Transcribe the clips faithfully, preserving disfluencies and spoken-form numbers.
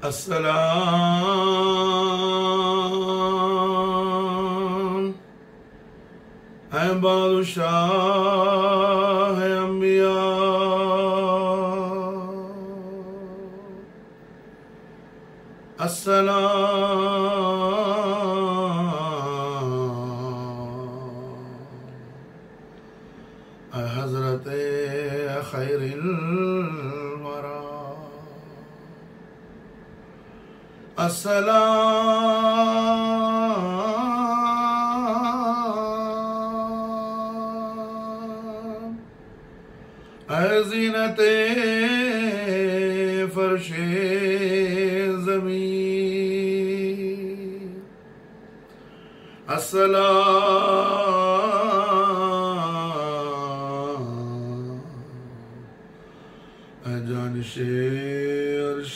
السلام عباد الشاه أنبياء السلام حضرت خير الورى السلام زینت فرش زمین السلام جانش عرش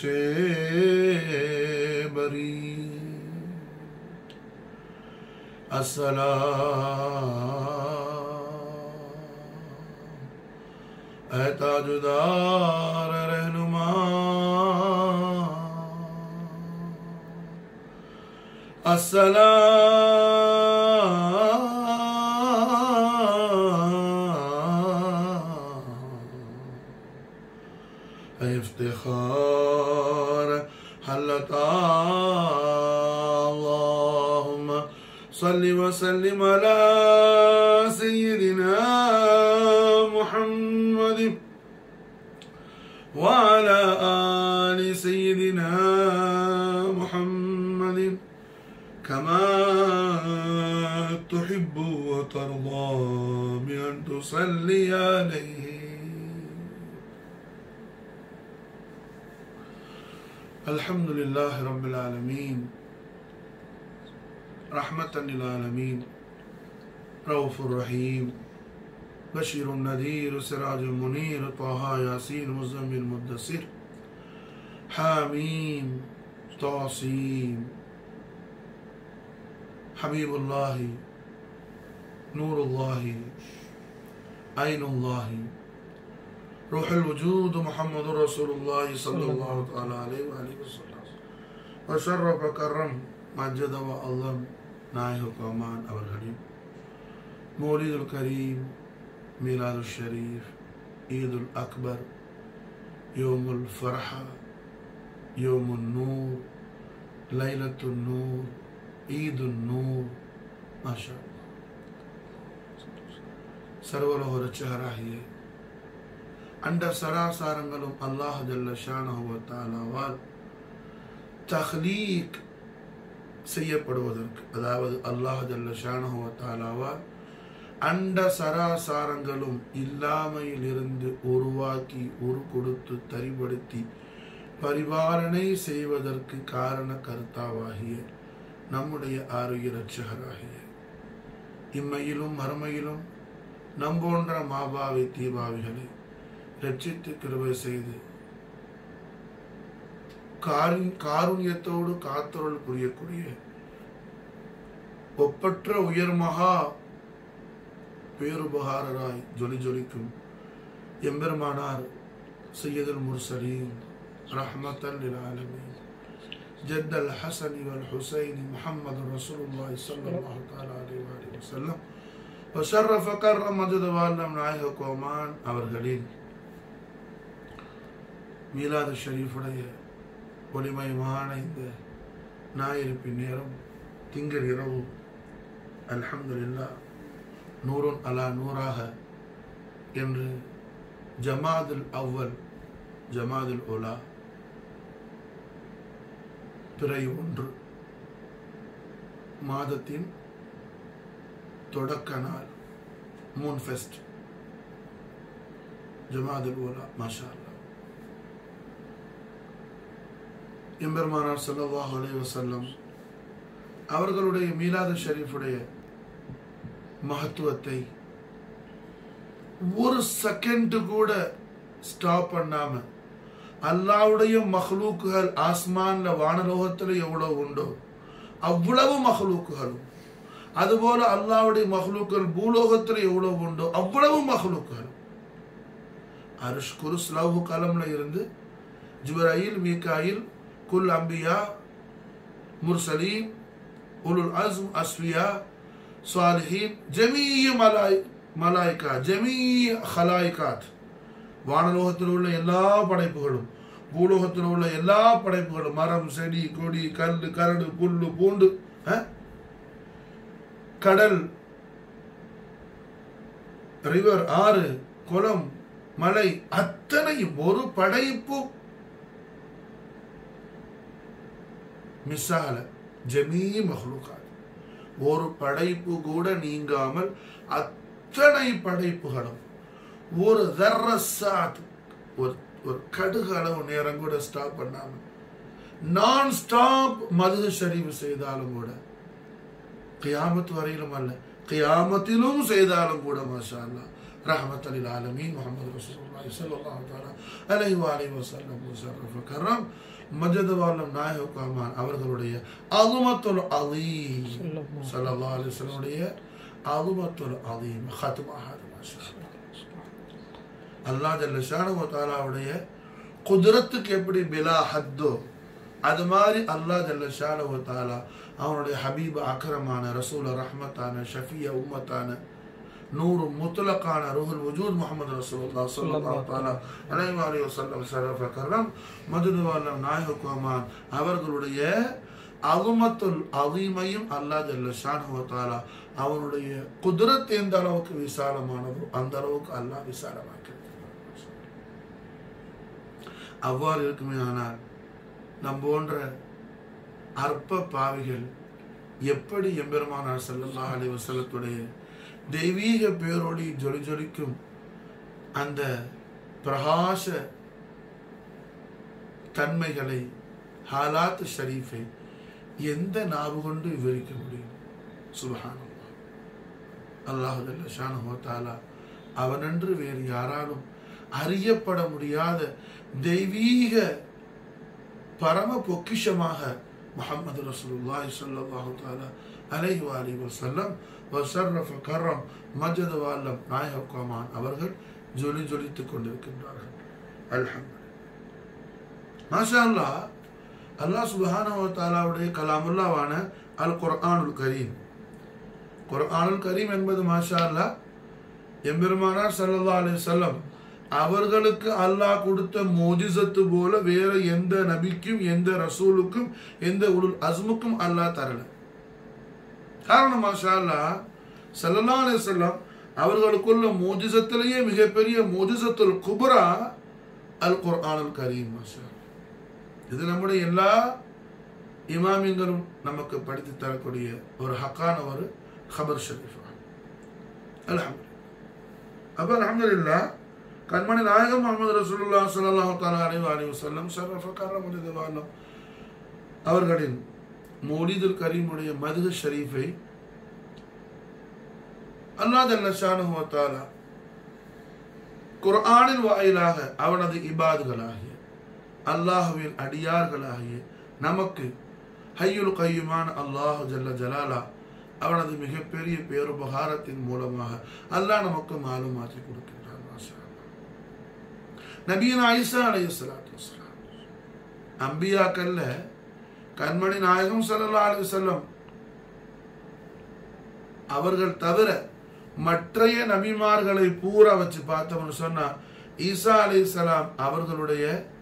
بری السلام اے تاجدار رہنما السلام اے افتخار حلتا اللہم صلی وسلم علی سیدنا محمد وعلى آل سيدنا محمد كما تحب وترضى بأن تصلي عليه الحمد لله رب العالمين رحمة للعالمين رؤوف الرحيم بشير النذير سراج المنير طه ياسين مزمل مدثر حاميم طاسيم حبيب الله نور الله عين الله روح الوجود محمد رسول الله صلى الله عليه وآله وسلم وشرف كرم مجد وعظم نائه كمان أورغلين مولد الكريم ميلاد الشريف عيد الأكبر يوم الفرحة يوم النور ليلة النور عيد النور ما شاء الله سروله رچهراهيه عند سراسارنگلum الله جل شانه وتعالى வால் தக்லீக் செய்யப்படுவதற்கு அதாவது அல்லாஹ் ஜல்ல ஷானஹு வ தஆலாவால் அண்ட சராசாரங்களும் இல்லாமையிலிருந்து உருவாக்கி உரு கொடுத்து தரிபடுத்தி பரிபாலனை செய்வதற்கு காரண கர்த்தாவாகிய நம்முடைய ஆரோக்கிய ரட்சகராகிய இம்மையிலும் மறுமையிலும் நம்போன்ற மாபாவி தீபாவிகளை ரட்சித்து கிருபை செய்து காருண்யத்தோடு காத்தருள் புரியக்கூடிய ஒப்பற்ற உயர்மகா பேருபகாரராய் ஜொலி ஜொலிக்கும் எம்பெருமானார் சையதுல் முர்சலீன் ரஹ்மத்தல் லில் ஆலமீன் ஜத்தல் ஹஸன் வல் ஹுசைன் முஹம்மது ரசூலுல்லாஹி ஸல்லல்லாஹு தஆலா அலைஹி வஸல்லம் வஷரஃப கர்ரம் மஜ்து வல்லம் நாயக கோமான் அவர்களின் மீலாது ஷரீஃபுடைய ஒளிமயமான இந்த ஞாயிறுப்பின் நேரம் திங்கள் இரவு அல்ஹம்துலில்லாஹ் நூறுன் அலா நூறாக என்று ஜமாதுல் அவ்வல் ஜமாதுல் உலா பிறை ஒன்று மாதத்தின் தொடக்க நாள் மூன் ஃபெஸ்ட் ஜமாதுல் உலா மாஷா அல்லாஹ் எம்பெருமானார் ஸல்லல்லாஹு அலைஹி வஸல்லம் அவர்களுடைய மீலாது ஷரீஃபுடைய மகத்துவத்தை ஒரு செகண்ட் கூட ஸ்டாப் பண்ணாம அல்லாஹ்வுடைய மக்லூக்குகள் ஆஸ்மான்ல வானலோகத்துல எவ்வளவு உண்டோ அவ்வளவு மக்லூக்குகளும் அதுபோல அல்லாஹ்வுடைய மக்லூக்குகள் பூலோகத்துல எவ்வளவு உண்டோ அவ்வளவு மக்லூக்குகளும் அர்ஷ் குர்ஸ் லவ்ஹு கலம்ல இருந்து ஜிப்ராயில் மீகாயில் குல் அம்பியா முர்சலீன் உலுல் அஸ்ம் அஸ்வியா சாலிஹீன் ஜமீய மலாய் மலாய்கா ஜமீய ஹலாய்காத் வானலோகத்தில் உள்ள எல்லா படைப்புகளும் பூலோகத்தில் உள்ள எல்லா படைப்புகளும் மரம் செடி கொடி கல் கரடு புல்லு பூண்டு கடல் ரிவர் ஆறு குளம் மலை அத்தனையும் ஒரு படைப்பு மிஸ் ஆகல ஜமீ மஹ்லூகாத் ஒரு படைப்பு கூட நீங்காமல் அத்தனை படைப்புகளும் ஒரு தர்ரசாத் ஒரு ஒரு கடுகு அளவு நேரம் கூட ஸ்டாப் பண்ணாம நான் ஸ்டாப் மது ஷரீஃப் செய்தாலும் கூட கியாமத் வரையிலும் அல்ல கியாமத்திலும் செய்தாலும் கூட மாஷா அல்லாஹ் ரஹ்மத்தல் லில் ஆலமீன் முஹம்மது ரசூலுல்லாஹி ஸல்லல்லாஹு தஆலா அலைஹி வஸல்லம் வஸல்லம் முஷர்ரஃப் கரம் மஜ்ஜத் வாலம் நாயக கமான் அவர்களுடைய அஸமத்துல் அஸீம் ஸல்லல்லாஹு அலைஹி வஸல்லம் உடைய அஸமத்துல் அஸீம் ஹத்மா ஹாது மாஷா அல்லாஹ் அல்லாஹ் ஜல்ல ஷானஹு வ தஆலாவுடைய குத்ரத்துக்கு எப்படி பிலா ஹத்தோ அது மாதிரி அல்லாஹ் ஜல்ல ஷானஹு வ தஆலா அவனுடைய ஹபீப் அக்ரமான ரசூல் ரஹ்மத்தான ஷஃபியா உம்மத்தான நூறு முத்லகான ரூஹுல் வஜூத் முஹம்மது ரசூலுல்லாஹ் ஸல்லல்லாஹு தஆலா அலைஹி வஸல்லம் ஷரஃப கரம் மதுதுவாலம் நாயக குமான் அவர்களுடைய அஸமத்துல் அஸீமையும் அல்லாஹ் ஜல்ல ஷானஹு வ தஆலா அவனுடைய குத்ரத் எந்த அளவுக்கு விசாலமானதோ அந்த அளவுக்கு அல்லாஹ் விசாலமாக்கிறார். அவ்வாறு இருக்குமே ஆனால் நம் போன்ற அற்ப பாவிகள் எப்படி எம்பெருமானார் ஸல்லல்லாஹு அலைஹி வஸல்லத்துடைய தெய்வீக பேரொளி ஜொலி ஜொலிக்கும் அந்த பிரகாச தன்மைகளை ஹாலாத் ஷரீஃபை எந்த நாவு கொண்டு விவரிக்க முடியும்? சுப்ஹானல்லாஹ். அல்லாஹ் ஜல்ல ஷானஹு வ தஆலா அவனன்று வேறு யாராலும் அறியப்பட முடியாத தெய்வீக பரம பொக்கிஷமாக முஹம்மது ரசூலுல்லாஹி ஸல்லல்லாஹு தஆலா அலைஹி வஆலிஹி வஸல்லம் வஸர்ரஃப கரம் மஜ்ஜத் வஅல்லம் நாயக கமான் அவர்கள் ஜொலி ஜொலித்துக் கொண்டிருக்கின்றார்கள். அல்ஹம்துலில்லாஹ். மாஷா அல்லாஹ். அல்லாஹ் சுப்ஹானஹு வ தஆலாவுடைய கலாமுல்லாவான அல் குர்ஆனுல் கரீம். குர்ஆனுல் கரீம் என்பது மாஷா அல்லாஹ் எம்பெருமானார் ஸல்லல்லாஹு அலைஹி வஸல்லம் அவர்களுக்கு அல்லாஹ் கொடுத்த மோஜிசத்து போல வேற எந்த நபிக்கும் எந்த ரசூலுக்கும் எந்த உலுல் அஸ்முக்கும் அல்லாஹ் தரல. காரணம் மாஷா அல்லாஹ் ஸல்லல்லாஹு அலைஹி வஸல்லம் அவர்களுக்குள்ள மோஜிசத்திலேயே மிகப்பெரிய மோஜிசத்துல் குப்ரா அல் குர்ஆனுல் கரீம். மாஷா அல்லாஹ். இது நம்முடைய எல்லா இமாமியங்களும் நமக்கு படித்து தரக்கூடிய ஒரு ஹக்கான ஒரு ஹபர் ஷரீஃப். அல்ஹம்துலில்லாஹ். அப்ப அல்ஹம்துலில்லாஹ் கண்மணி நாயகம் முஹம்மது ரசூலுல்லாஹி ஸல்லல்லாஹு தஆலா அலைஹி வஸல்லம் ஷரஃப கரம் அவர்களின் மௌலிதுல் கரீமுடைய மத்ஹ் ஷரீஃபை அல்லாஹ் ஜல்ல ஷானஹு வ தஆலா குர்ஆனின் வாயிலாக அவனது இபாதுகளாகிய அல்லாஹ்வின் அடியார்களாகிய நமக்கு ஹய்யுல் கய்யூமான அல்லாஹ் ஜல்ல ஜலாலா அவனது மிகப்பெரிய பேருபகாரத்தின் மூலமாக அல்லாஹ் நமக்கு மாலுமாத்தி கொடுக்கின்றான். நபியனா ஈசா அலைஹிஸ்ஸலாத்து வஸ்ஸலாம் அம்பியாக்கல்ல கண்மணி நாயகம் ஸல்லல்லாஹு அலைஹி வஸல்லம் அவர்கள் தவிர மற்றைய நபிமார்களை பூரா வச்சு பார்த்தவன்னு சொன்னா ஈசா அலைஹிஸ்ஸலாம் அவர்களுடைய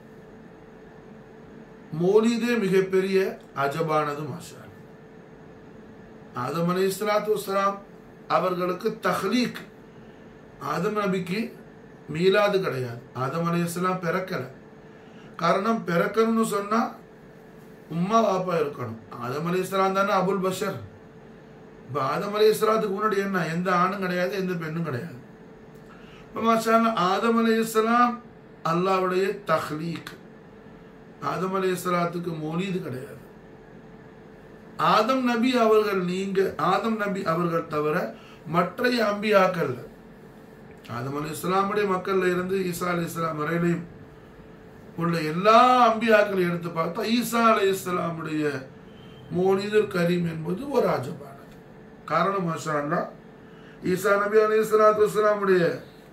மௌலிதே மிகப்பெரிய அஜபானது. மாஷா அல்லாஹ். ஆதம் அலைஹிஸ்ஸலாத்து வஸ்ஸலாம் அவர்களுக்கு தஹ்லீக். ஆதம் நபிக்கு மீலாது கிடையாது. ஆதம் அலைஹிஸ்ஸலாம் பிறக்கல. காரணம் பிறக்கணும்னு சொன்னா உம்மா பாப்பா இருக்கணும். ஆதம் அலைஹிஸ்ஸலாம் தானே அபுல் பஷர். இப்போ ஆதம் அலைஹிஸ்ஸலாத்துக்கு முன்னாடி என்ன எந்த ஆணும் கிடையாது எந்த பெண்ணும் கிடையாது. இப்போ மாஷா அல்லாஹ் ஆதம் அலைஹிஸ்ஸலாம் அல்லாஹ்வுடைய தஹ்லீக். ஆதம் அலைஹிஸ்ஸலாத்துக்கு மௌலீது கிடையாது. ஆதம் நபி அவர்கள் நீங்க ஆதம் நபி அவர்கள் தவிர மற்றைய அம்பியாக்கள் ஆதம் அலைஹிஸ்ஸலாமுடைய மக்கள்ல இருந்து ஈசா அலைஹிஸ்ஸலாம் வரையிலையும் உள்ள எல்லா அம்பியாக்களையும் எடுத்து பார்த்தா ஈசா அலைஹிஸ்ஸலாமுடைய மௌலிதுல் கரீம் என்பது ஒரு அஜபானது. காரணம் மாஷா அல்லாஹ் ஈசா நபி அலைஹிஸ்ஸலாத்து வஸ்ஸலாமுடைய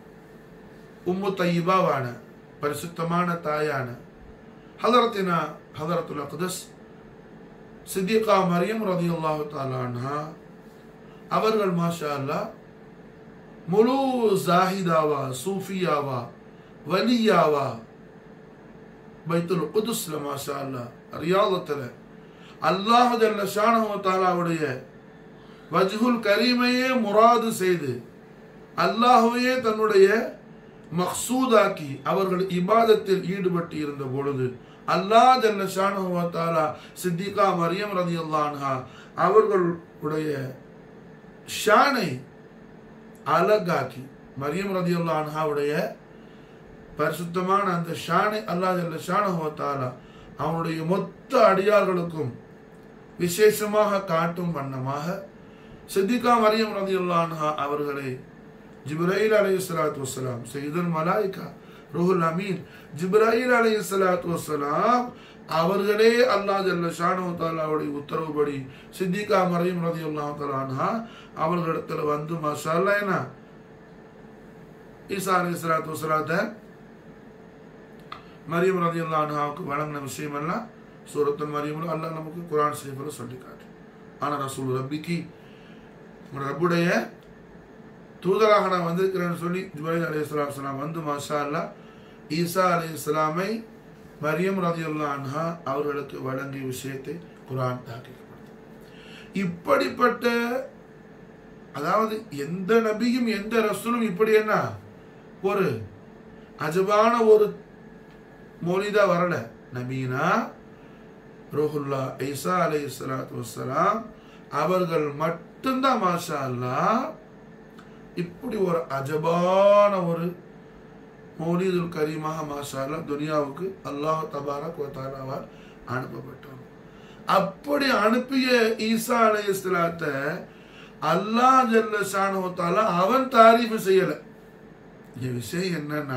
உம்மு தய்யிபாவான பரிசுத்தமான தாயான ஹதரத்தினா ஹதரத்துல் அக்தஸ் சித்திகா மரியம் ரலியல்லாஹு தஆலா அன்ஹா அவர்கள் மாஷா அல்லாஹ் முழு ஜாஹிதாவா சூஃபியாவா வலியாவா பைத்துல் குதுஸ்ல மாஷா அல்லாஹ் ரியாதத்துல அல்லாஹ் ஜல்ல ஷானஹு வ தஆலாவுடைய வஜ்ஹுல் கரீமையே முராது செய்து அல்லாஹ்வையே தன்னுடைய மக்சூதாக்கி அவர்கள் இபாதத்தில் ஈடுபட்டு இருந்த பொழுது அல்லாஹ் ஜல்ல ஷானஹு வ தஆலா சித்திகா மரியம் ரலியல்லாஹு அன்ஹா அவர்களுடைய ஷானை அழகாக்கி மரியம் ரலியல்லாஹு அன்ஹாவுடைய பரிசுத்தமான அந்த ஷானை அல்லாஹ் ஜல்ல ஷானஹு வ தஆலா அவனுடைய மொத்த அடியார்களுக்கும் விசேஷமாக காட்டும் வண்ணமாக சித்திகா மரியம் ரலியல்லாஹு அன்ஹா அவர்களை ஜிப்ராயில் அலைஹிஸ்ஸலாத்து வஸ்ஸலாம் சையதுல் மலாயிகா ரூஹுல் அமீன் ஜிப்ராயில் அலைஹிஸ்ஸலாத்து வஸ்ஸலாம் அவர்களே அல்லாஹ் ஜல்ல ஷானஹு வ தஆலாவுடைய உத்தரவுப்படி சித்திகா மரியம் ரலியல்லாஹு தஆலா அன்ஹா அவர்களிடத்தில் வந்து மாஷா அல்லாஹ் என்ன ஈசா அலைஹிஸ்ஸலாத்து வஸ்ஸலாத்தை மரியம் ரலியல்லாஹு அன்ஹாவுக்கு வழங்கின விஷயம் எல்லாம் சூரத்துல் மரியம்ல அல்லாஹ் நமக்கு குர்ஆன் ஷரீஃப்ல சொல்லி காட்டு. ஆனா ரசூல் ரப்பிக்கு ரப்புடைய தூதராக நான் வந்திருக்கிறேன்னு சொல்லி ஜிப்ராயில் அலைஹிஸ்ஸலாத்து வஸ்ஸலாம் வந்து மாஷா அல்லாஹ் ஈசா அலைஹிஸ்ஸலாமை மரியம் ரலியல்லாஹு அன்ஹா அவர்களுக்கு வழங்கிய விஷயத்தை குர்ஆன் தாக்கீதுப்படுத்தும். இப்படிப்பட்ட அதாவது எந்த நபியும் எந்த ரசூலும் இப்படி என்ன ஒரு அஜபான ஒரு மௌலிதா வரல. நபீனா ரூஹுல்லா ஈசா அலைஹிஸ்ஸலாத்து வஸ்ஸலாம் அவர்கள் மட்டும்தான் மாஷா அல்லாஹ் இப்படி ஒரு அஜபான ஒரு மௌலிதுல் கரீமாக மாஷா அல்லாஹ் துனியாவுக்கு அல்லாஹ் தபாரக் வ தஆலாவால் அனுப்பப்பட்டார். அப்படி அனுப்பிய ஈசா அலைஹிஸ்ஸலாத்தை அல்லாஹ் ஜல்ல ஷானஹு வ தஆலா அவன் தாரீஃப் செய்யல. இந்த விஷயம் என்னன்னா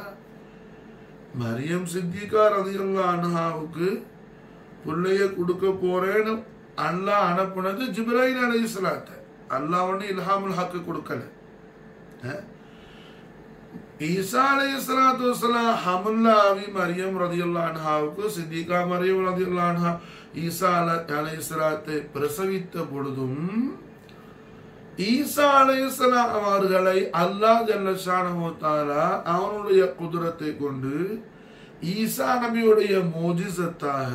மரியம் சித்திகா ரலியல்லாஹு அன்ஹாவுக்கு புள்ளைய கொடுக்க போறேன்னு அல்லாஹ் அனுப்புனது ஜிப்ராயில் அலைஹிஸ்ஸலாத்தை. அல்லாஹ் ஒன்னு இல்ஹாமுல் ஹக் கொடுக்கல. ஈசா அலைஹிஸ்ஸலாத்து வஸ்ஸலாம் ஹமுல்லாவி மரியம் ரலியல்லாஹு அன்ஹாவுக்கு சித்திகா மரியம் ரலியல்லாஹு அன்ஹா ஈசா அலைஹிஸ்ஸலாத்தை பிரசவித்த பொழுதும் ஈசா அலைஹிஸ்ஸலாம் அவர்களை அல்லாஹ் ஜல்ல ஷானஹு வ தஆலா அவனுடைய குதிரத்தை கொண்டு ஈசா நபியுடைய மோஜிசத்தாக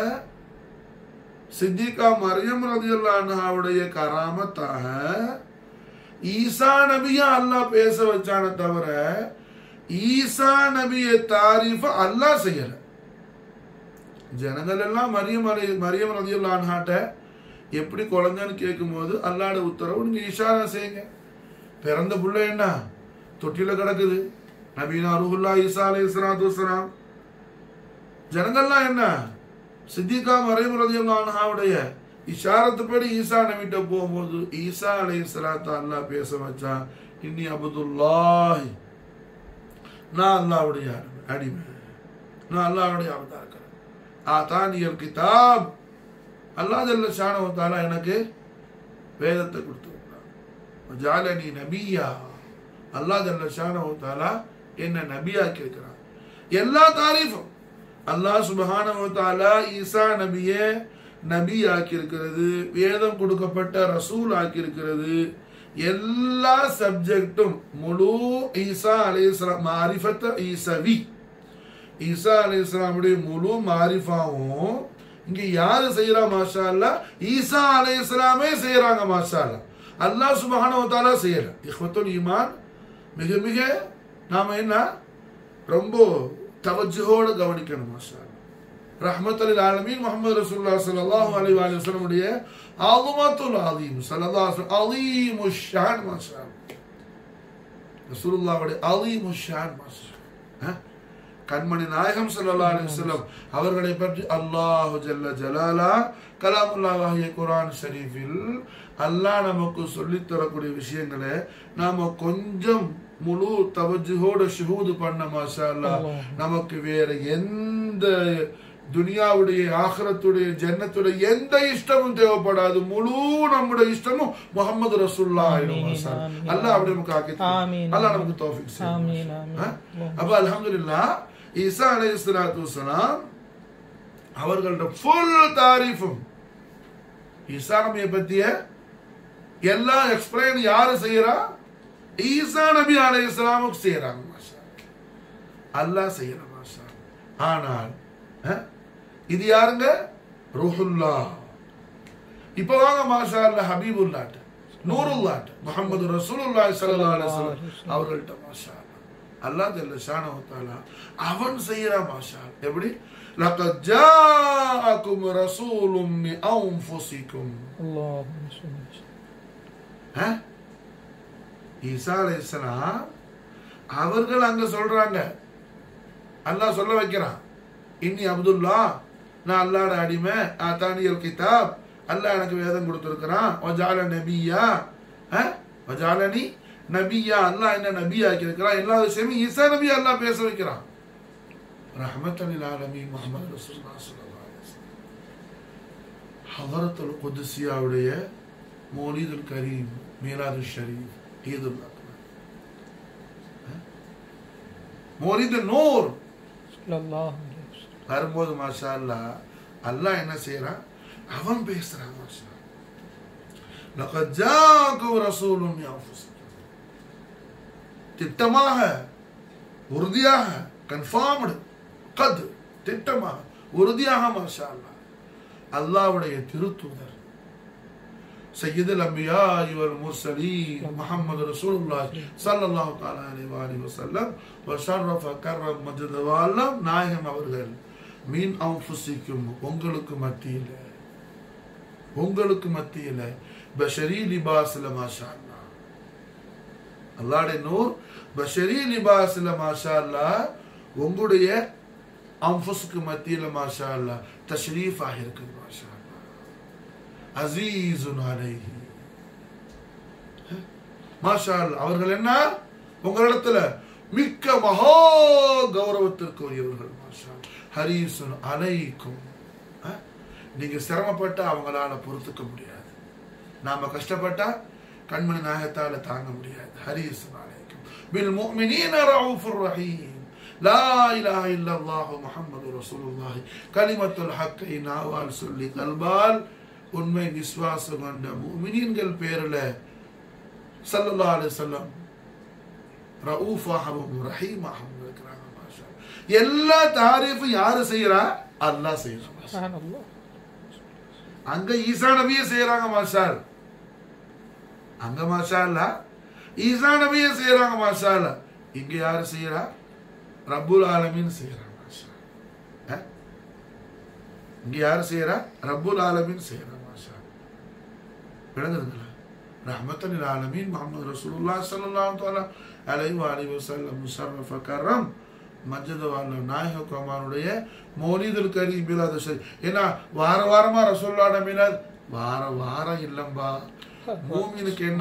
சித்திகா மரியம் ரலியல்லாஹு அன்ஹாவுடைய கராமத்தாக ஈசா நபியை அல்லாஹ் பேச வச்சான தவிர ஈசா நபியை தாரீஃப் அல்லாஹ் செய்யல. ஜனங்கள் எல்லாம் மரியம் அலை மரியம் ரலியல்லாஹு அன்ஹாட்ட எப்படி குழந்தைன்னு கேட்கும் போது அல்லாஹ்வுடைய உத்தரவு நீங்க இஷாரா செய்யுங்க. பிறந்த புள்ள என்ன தொட்டில கிடக்குது. நபீனா ரூஹுல்லா ஈசா அலைஹிஸ்ஸலாத்து வஸ்ஸலாம் ஜனங்கள்லாம் என்ன சித்திகா மரியம் ரலியல்லாஹு அன்ஹாவுடைய இஷாரத்துப்படி ஈசா நபிட்ட போகும்போது ஈசா அலைஹிஸ்ஸலாத்து அல்லாஹ் பேச வச்சான். இன்னி அப்துல்லாஹ், நான் அல்லாஹ்வுடைய அடிமை, நான் அல்லாஹ்வுடைய அவதாரம். ஆதானியல் கிதாப், அல்லாஹ் ஜல்ல ஷானஹு வ தஆலா எனக்கு வேதத்தை கொடுத்துருக்கிறான். ஜஅலனி நபியா, அல்லாஹ் ஜல்ல ஷானஹு வ தஆலா என்ன நபியாக்கி இருக்கிறான். எல்லா தாரீஃபும் அல்லாஹ் சுப்ஹானஹு வ தஆலா ஈசா நபியை நபி ஆக்கி இருக்கிறது, வேதம் கொடுக்கப்பட்ட ரசூல் ஆக்கி இருக்கிறது. எல்லா சப்ஜெக்டும் முழு ஈசா அலைஹிஸ்ஸலாம் மாரிஃபத் ஈசவி, ஈசா அலைஹிஸ்ஸலாமுடைய முழு மாரிஃபாவும் இங்க யாரு செய்யறா மாஷா அல்லாஹ்? ஈசா அலைஹிஸ்ஸலாமே செய்யறாங்க மாஷா அல்லாஹ். அல்லாஹ் சுப்ஹானஹு வ தஆலா செய்யல. இஹ்வத்துல் ஈமான் மிக மிக நாம என்ன ரொம்ப தவஜ்ஜுஹோட கவனிக்கணும் மாஷா அல்லாஹ். ரஹ்மத்துல் ஆலமீன் முஹம்மது ரசூலுல்லாஹி ஸல்லல்லாஹு அலைஹி வஸல்லம் உடைய ஆதுமத்துல் ஆலீம் ஸல்லல்லாஹு அலைஹி வஸல்லம் அலீமுஷ் ஷான் மாஷா அல்லாஹ். ரசூலுல்லாஹி உடைய அலீமுஷ் ஷான் மாஷா அல்லாஹ். கண்மணி நாயகம் ஸல்லல்லாஹு அலைஹி வஸல்லம் அவர்களை பற்றி அல்லாஹ் ஜல்ல ஜலாலா கலாமுல்லாஹி குர்ஆன் ஷரீஃபில் அல்லாஹ் நமக்கு சொல்லித் தரக்கூடிய விஷயங்களை நாம கொஞ்சம் முழு தவஜ்ஜுஹோட ஷுஹூத் பண்ண மாஷா அல்லாஹ் நமக்கு வேற எந்த துனியாவுடைய ஆகிரத்துடைய ஜன்னத்துடைய எந்த இஷ்டமும் தேவைப்படாது. முழு நம்முடைய இஷ்டமும் முஹம்மது ரசூலுல்லாஹி அல்லாஹ் அப்படி நமக்கு ஆக்கி அல்லாஹ் நமக்கு தௌஃபீக் செய்யும். அப்ப அல்ஹம்துலில்லாஹ் ஈசா அலைஹிஸ்ஸலாத்து வஸ்ஸலாம் அவர்களோட ஃபுல் தாரீஃபும் ஈசா நபியை பத்திய எல்லா எக்ஸ்பிளைன் யாரு செய்யறா? ஈசா நபி அலைஹிஸ்ஸலாமுக்கு செய்யறாங்க. மாஷா அல்லாஹ் செய்யறான். மாஷா ஆனால் இது யாருங்க? ரூஹுல்லா. இப்ப வாங்க மாஷா அல்லாஹ் ஹபீபுல்லாட்ட, நூருல்லாட்ட, முஹம்மது ரசூலுல்லாஹி ஸல்லல்லாஹு அலைஹி வஸல்லம் அவர்கள்ட்ட மாஷா அல்லாஹ் ஜல்ல ஷானஹு தஆலா அவன் செய்யறான். மாஷா எப்படி? லகத் ஜாஅக்கும் ரசூலும் மின் அன்ஃபுசிக்கும். அல்லாஹும்ம ஸல்லி. ஹ ஈசா அலைஹிஸ்ஸலாம் அவர்கள் அங்க சொல்றாங்க, அல்லாஹ் சொல்ல வைக்கிறான், இன்னி அப்துல்லா, நான் அல்லாஹ்வோட அடிமை, ஆதானியல் கிதாப், அல்லாஹ் எனக்கு வேதம் கொடுத்திருக்கிறான், வஜால நபியா, வஜாலனி நபியா, அல்லாஹ் என்ன நபி ஆக்கி இருக்கிறான். எல்லா விஷயமும் ஈசா நபி அல்லாஹ் பேச வைக்கிறான். ரஹ்மத்தன் லில் ஆலமீன் முஹம்மது ரசூலுல்லாஹி ஸல்லல்லாஹு அலைஹி வஸல்லம் ஹதரத்துல் குத்ஸியாவுடைய மௌலிதுல் கரீம், மீலாது ஷரீஃப், ஈதுல் அக்பர், மௌலிது நூர் ஸல்லல்லாஹு அலைஹி வஸல்லம் வரும்போது மாஷா அல்லாஹ் அல்லாஹ் என்ன செய்யறான்? அவன் பேசுறான். மாஷா லகத் ஜாஅக்கும் ரசூலும் மின் அன்ஃபுசிக்கும். திட்டமாக, உறுதியாக, கன்ஃபார்ம்டு, கத் திட்டமாக, உறுதியாக மாஷா அல்லாஹ் அல்லாஹ்வுடைய திருத்தூதர் சய்யிதுல் அன்பியா வல் முர்சலீன் முஹம்மது ரசூலுல்லாஹி ஸல்லல்லாஹு தஆலா அலைஹி வஸல்லம் வ ஷர்ரஃப கர்ரம் மஜ்த வஅல்லம் நாயகம் அவர்கள் மீன் அன்ஃபுசிக்கும், உங்களுக்கு மத்தியில, உங்களுக்கு மத்தியில பஷரி லிபாஸ்ல மாஷா அல்லாஹ் அல்லாஹ்வுடைய நூர் பஷரி லிபாஸ்ல மாஷா அல்லாஹ் உங்களுடைய அன்ஃபுஸ்க்கு மத்தியில மாஷா அல்லாஹ் தஷ்ரீஃப் ஆகிருக்கு. மாஷா அல்லாஹ் அஸீஸுன் அலைஹி. மாஷா அல்லாஹ் அவர்கள் என்ன உங்களிடத்துல மிக்க மகா கௌரவத்திற்குரியவர்கள். மாஷா அல்லாஹ் ஹரீஸுன் அலைக்கும். நீங்க சிரமப்பட்டா அவங்களால பொறுத்துக்க முடியாது, நாம கஷ்டப்பட்டா கண்மணி நாயகத்தால தாங்க முடியாது. ஹரீஸுன் அலைக்கும் பில் முஃமினீன ரഊஃபுர் ரஹீம். லா இலாஹ இல்லல்லாஹு முஹம்மது ரசூலுல்லாஹி கலிமத்துல் ஹக்கை நாவால் சொல்லி கல்பால் உண்மை விசுவாசம் கொண்ட முஃமினீன்கள் பேர்ல ஸல்லல்லாஹு அலைஹி வஸல்லம் ரഊஃபாகவும் ரஹீமாகவும் இருக்கிறாங்க. மாஷா எல்லா தாரீஃபும் யாரு செய்யறா? அல்லாஹ் செய்யறான். சுப்ஹானல்லாஹ். அங்க ஈசா நபியே செய்யறாங்க. மாஷா அங்க மாஷா அல்லாஹ் ஈசா நபியே செய்யறாங்க. மாஷா அல்லாஹ் இங்க யாரு செய்யறா? ரப்புல் ஆலமீன் செய்யறாங்க. மாஷா இங்க யாரு செய்யறா? ரப்புல் ஆலமீன் செய்யறாங்க. மாஷா விளங்குதுங்களா? ரஹ்மத்தன் லில் ஆலமீன் முஹம்மது ரசூலுல்லாஹி ஸல்லல்லாஹு அலைஹி வஸல்லம் முஷர்ரஃப கர்ரம் மஜ்த வஅல்லம் நாயகம் குமாருடைய மௌலிதுல் கரீம் மீலாது ஷரீஃப். ஏன்னா வார வாரமா ரசூலுல்லாஹ்வோட மீலாத் வார வாரம் இல்லம்பா. மூமினுக்கு என்ன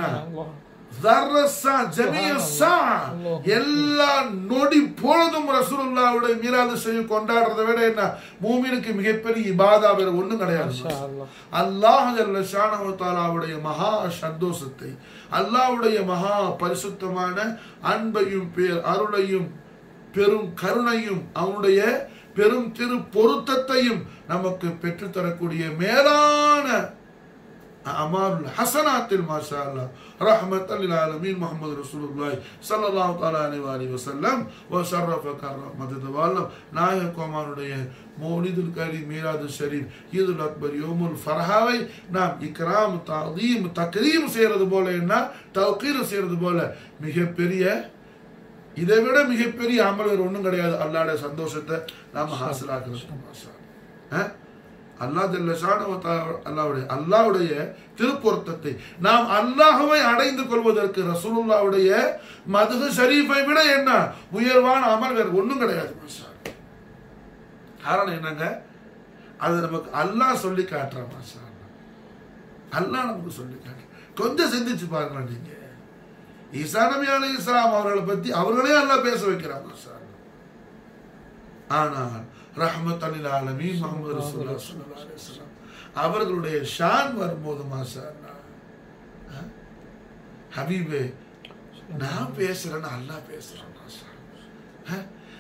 எல்லா நொடி பொழுதும் ரசூலுல்லாஹ்வுடைய மீலாது ஷரீஃப் கொண்டாடுறதை விட என்ன மூமினுக்கு மிகப்பெரிய இபாதா வேற ஒண்ணும் கிடையாது. அல்லாஹ் ஜல்ல ஷானஹு தஆலாவுடைய மகா சந்தோஷத்தை, அல்லாஹ்வுடைய மகா பரிசுத்தமான அன்பையும் பேர் அருளையும் பெரும் கருணையும் அவனுடைய பெரும் திரு பொருத்தத்தையும் நமக்கு பெற்றுத்தரக்கூடிய மேலான அமாலுல் ஹசனாத்தில் மாஷா அல்லாஹ் ரஹ்மத்தல் லில் ஆலமீன் முஹம்மது ரசூலுல்லாஹி ஸல்லல்லாஹு தஆலா அலைஹி வஸல்லம் வ ஷர்ரஃப கர்ரம் மஜ்த வஅல்லம் நாயகம் குமாருடைய மௌலிதுல் கரீம் மீலாது ஷரீஃப் ஈதுல் அக்பர் யௌமுல் ஃபர்ஹாவை நாம் இக்ராம் தஅதீம் தக்ரீம் செய்யறது போல என்ன தௌகீர் செய்யறது போல மிகப்பெரிய இதை விட மிகப்பெரிய அமல் வேறு ஒன்றும் கிடையாது. அல்லாஹ்வுடைய சந்தோஷத்தை நாம் ஹாசிலாக்குறது. மாஷா அல்லாஹ் அல்லாஹ் ஜல்ல ஷானஹு தஆலா அல்லாஹ்வுடைய அல்லாஹ்வுடைய திருப்பொருத்தத்தை நாம் அல்லாஹ்வை அடைந்து கொள்வதற்கு ரசூலுல்லாஹ்வுடைய மத்ஹு ஷரீஃபை விட என்ன உயர்வான அமல் வேறு ஒன்றும் கிடையாது. மாஷா அல்லாஹ் காரணம் என்னங்க? அது நமக்கு அல்லாஹ் சொல்லி காட்டுறான். மாஷா அல்லாஹ் அல்லாஹ் நமக்கு சொல்லி காட்டுறான். கொஞ்சம் சிந்திச்சு பாருங்களேன். நீங்க ஈசா நபி அலைஹிஸ்ஸலாம் அவர்களை பத்தி அவர்களே அல்லாஹ் பேச வைக்கிறாங்க. மாஷா அல்லாஹ் ஆனால் ரஹ்மத்தன் லில் ஆலமீன் முஹம்மது ரசூலுல்லாஹி ஸல்லல்லாஹு அலைஹி வஸல்லம் அவர்களுடைய ஷான் வரும்போது மாஷா அல்லாஹ் ஹபீபே நான் பேசுறேன்னு அல்லாஹ் பேசுறான். மாஷா அல்லாஹ்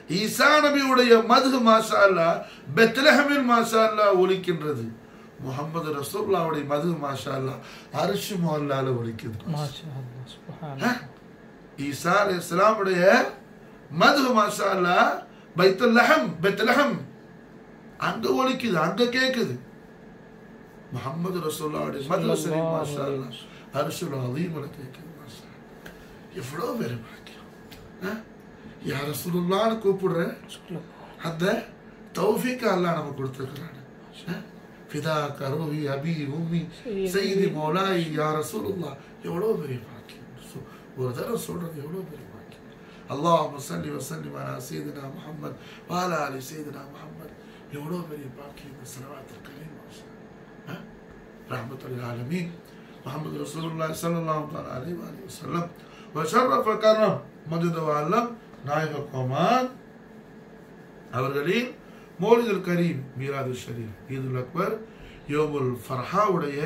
ஈசா நபியுடைய மது மாஷா அல்லாஹ் பெத்லஹேமில் மாஷா அல்லாஹ் ஒலிக்கின்றது. முஹம்மது ரசூலுல்லாஹ்வுடைய மது மாஷா அல்லாஹ் அர்ஷ் முஅல்லால ஒலிக்குது. மாஷா அல்லாஹ் சுப்ஹானல்லாஹ். ஈசா அலைஹிஸ்ஸலாம் உடைய மது மாஷா அல்லாஹ் பைத்துல் லஹம் பெத்லஹேம் அங்க ஒலிக்குது, அங்க கேக்குது. முஹம்மது ரசூலுல்லாஹ்வுடைய மது ஷரீஃப் மாஷா அல்லாஹ் அர்ஷுல் அஸீம்ல கேக்குது. மாஷா எவ்வளவு பெரிய பாக்கியம். யா ரசூலுல்லாஹ்னு கூப்பிடுற அந்த தௌஃபீக் அல்லாஹ் நமக்கு கொடுத்திருக்கிறான். ஃபிதாக்க ரூஹி அபி உம்மி சய்யிதி மௌலாய் யா ரசூலுல்லாஹ் எவ்வளவு பெரிய பாக்கியம். ஒரு தடவை சொல்றது எவ்வளவு பெரிய பாக்கியம். அல்லாஹும்ம ஸல்லி வ ஸல்லிம் அலா சய்யிதினா முஹம்மத் வ அலா ஆலி சய்யிதினா முஹம்மத். எவ்வளவு பெரிய பாக்கியம் இந்த ஸலவாத்துல் கரீம். ரஹ்மத்துல் ஆலமீன் முஹம்மது ரசூலுல்லாஹ் ஸல்லல்லாஹு அலைஹி வஸல்லம் வ ஷரஃப கரம் மஜ்து வ அலம் நாயக கோமான் அவர்களின் மௌலிதுல் கரீம் மீலாது ஷரீஃப் ஈதுல் அக்பர் யோமுல் ஃபர்ஹா உடைய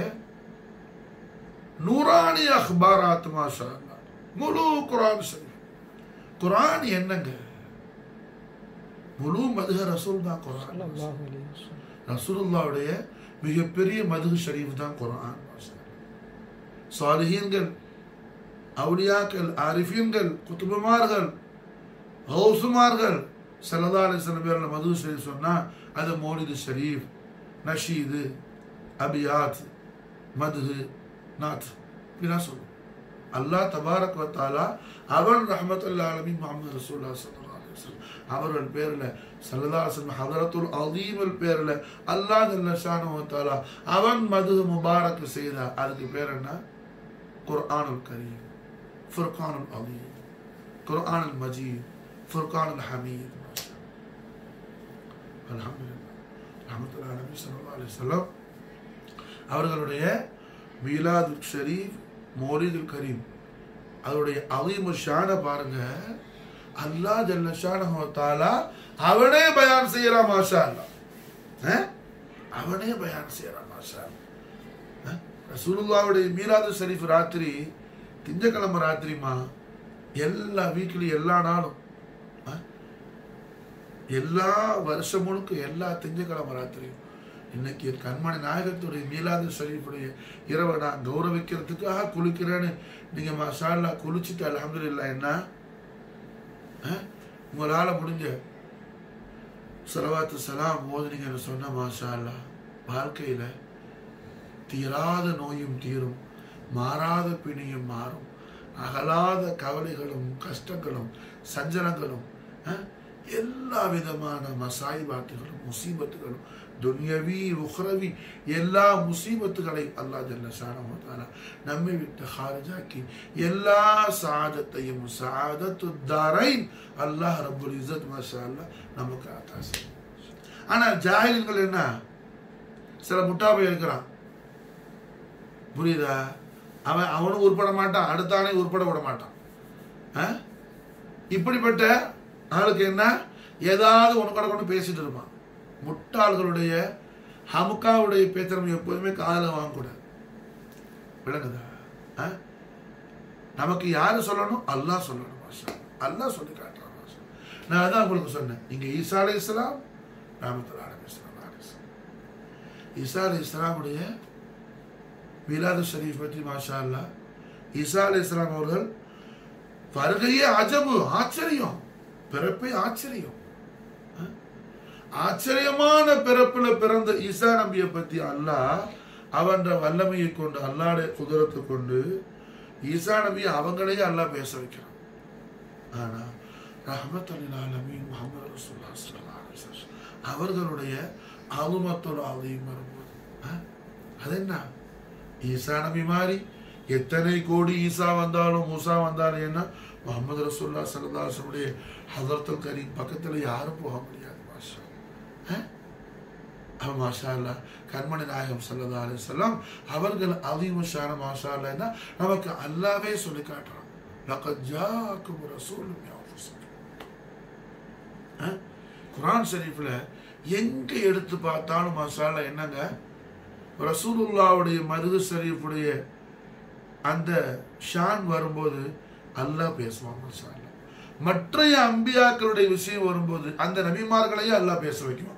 நூரானி அக்பாராத் மாஷா அல்லாஹ் முழு குர்ஆன் ஷரீஃப். குர்ஆன் என்னங்க? முழு மதுஹ ரசூல் தான் குர்ஆன். ஸல்லல்லாஹு அலைஹி வஸல்லம் ரசூலுல்லாஹ்வுடைய மிகப்பெரிய மதுஹ ஷரீஃப் தான் குர்ஆன். சாலிஹீன்கள், அவுலியாக்கள், ஆரிஃபீன்கள், குதுபுமார்கள், கௌசுமார்கள் ஸல்லல்லாஹு அலைஹி வஸல்லம் பேர்ல மதுஹ ஷரீஃப் சொன்னா அது மௌலிது ஷரீஃப், நஷீது, அபியாத், மதுஹு, நாத் இப்படிதான் சொல்லுவோம். அல்லாஹ் தபாரக் வ தஆலா அவன் ரஹ்மத்துல் ஆலமீன் முஹம்மது ரசூலுல்லாஹ் ஸல்லல்லாஹு அலைஹி வஸல்லம் அவர்கள் பேர்ல ஸல்லல்லாஹு அலைஹி வஸல்லம் ஹதரத்துல் அஸீமுல் பேர்ல அல்லாஹ் ஜல்ல ஷானஹு வ தஆலா அவன் மதுஹ் முபாரக் செய்தா. அதுக்கு பேர் என்ன? குர்ஆனுல் கரீம், ஃபுர்கானுல் அஸீம், குர்ஆனுல் மஜீத், ஃபுர்கானுல் ஹமீத். அல்ஹம்துலில்லாஹ். ரஹ்மத்துல் ஆலமீன் ஸல்லல்லாஹு அலைஹி வஸல்லம் அவர்களுடைய மீலாதுல் ஷரீஃப் மௌலிதுல் கரீம் அதோடைய அலீமு ஷான பாருங்க. அல்லாஹ் ஜல்ல ஷானஹு வ தஆலா அவனே பயான் செய்யறான். மாஷா அல்லாஹ் அவனே பயான் செய்யறான். மாஷா அல்லாஹ். ரசூலுல்லாஹ்வுடைய மீலாது ஷரீஃப் ராத்திரி திங்கக்கிழமை ராத்திரிமா எல்லா வீட்லயும் எல்லா நாளும் எல்லா வருஷம் முழுக்க எல்லா திங்கக்கிழமை ராத்திரியும் இன்னைக்கு கண்மணி நாயகத்துடைய மீலாது ஷரீஃபுடைய இரவை நான் கௌரவிக்கிறதுக்காக குளிக்கிறேன்னு நீங்க மாஷா அல்லாஹ் குளிச்சுட்டு அல்ஹம்துலில்லாஹ் என்ன உங்களால முடிஞ்ச ஸலவாத்து ஸலாம் ஓதுனீங்கன்னு சொன்ன மாஷா அல்லாஹ் வாழ்க்கையில தீராத நோயும் தீரும், மாறாத பிணியும் மாறும், அகலாத கவலைகளும் கஷ்டங்களும் சஞ்சலங்களும் எல்லா விதமான மசாயிபாட்டுகளும் முசீபத்துகளும் துன்யவி உஹ்ரவி எல்லா முசீபத்துகளை அல்லாஹ் ஜல்ல ஷானஹு வ தஆலா நம்மை விட்டு ஹாரிஜாக்கி எல்லா சாதத்தையும் சாதத்து தாரைன் அல்லாஹ் ரப்புல் இஸ்ஸத் மாஷா அல்லாஹ் நமக்கு அத்தா செய்யும். ஆனா ஜாஹில்கள் என்ன சில முட்டாபை இருக்கிறான், புரியுதா? அவன் அவனும் உருப்பட மாட்டான், அடுத்தானே உருப்பட விட மாட்டான். இப்படிப்பட்ட ஆளுக்கு என்ன ஏதாவது ஒன்று கூட கொண்டு பேசிட்டு இருப்பான். முட்டாள்களுடைய ஹமுக்காவுடைய பேத்திரம் எப்போதுமே காதல வாங்கக்கூடாது. விளங்குதா? நமக்கு யாரு சொல்லணும்? அல்லாஹ் சொல்லணும். மாஷா அல்லாஹ் சொல்லி காட்டுறான். மாஷா நான் அதான் உங்களுக்கு சொன்னேன். இங்க ஈசா அலைஹிஸ்ஸலாம் ரஹ்மத்துல்லாஹி அலைஹி ஈசா அலைஹிஸ்ஸலாமுடைய மீலாது ஷரீஃப் பற்றி மாஷா அல்லாஹ் ஈசா அலைஹிஸ்ஸலாம் அவர்கள் வருகையே அஜபு, ஆச்சரியம், பிறப்பே ஆச்சரியம். ஆச்சரியமான பிறப்புல பிறந்த ஈசா நபியை பத்தி அல்லாஹ் அவன் வல்லமையை கொண்டு அல்லாஹ்வுடைய குதிரத்தை கொண்டு ஈசா நபியை அவங்களையே அல்லாஹ் பேச வைக்கிறான். ஆனா ரஹ்மத்துல் ஆலமீன் முஹம்மது ரசூலுல்லாஹ் ஸல்லல்லாஹு அலைஹி வஸல்லம் அவர்களுடைய அலுமத்துல் அஸீம் வரும்போது அது என்ன? ஈசா நபி மாதிரி எத்தனை கோடி ஈசா வந்தாலும் மூசா வந்தாலும் என்ன முஹம்மது ரசூலுல்லாஹ் ஸல்லல்லாஹு அலைஹி வஸல்லம் ஹதரத்துல் கரீம் பக்கத்துல யாரும் போக முடியாது. மாஷா அவன் மாஷா அல்லாஹ் கண்மணி நாயகம் ஸல்லல்லாஹு அலைஹி வஸல்லம் அவர்கள் அலீமு ஷான மாஷா அல்லாஹ் நமக்கு அல்லாஹ்வே சொல்லி காட்டுறான். லகத் ஜாஅக்கும் ரசூலுன் மின் அன்ஃபுசிக்கும். குர்ஆன் ஷரீஃப்ல எங்க எடுத்து பார்த்தாலும் மாஷா அல்லாஹ் என்னங்க ரசூலுல்லாஹ்வுடைய மதுஹ் ஷரீஃபுடைய அந்த ஷான் வரும்போது அல்லாஹ் பேசுவான். மாஷா அல்லாஹ் மற்றைய அம்பியாக்களுடைய விஷயம் வரும்போது அந்த நபிமார்களையும் அல்லாஹ் பேச வைக்குவான்.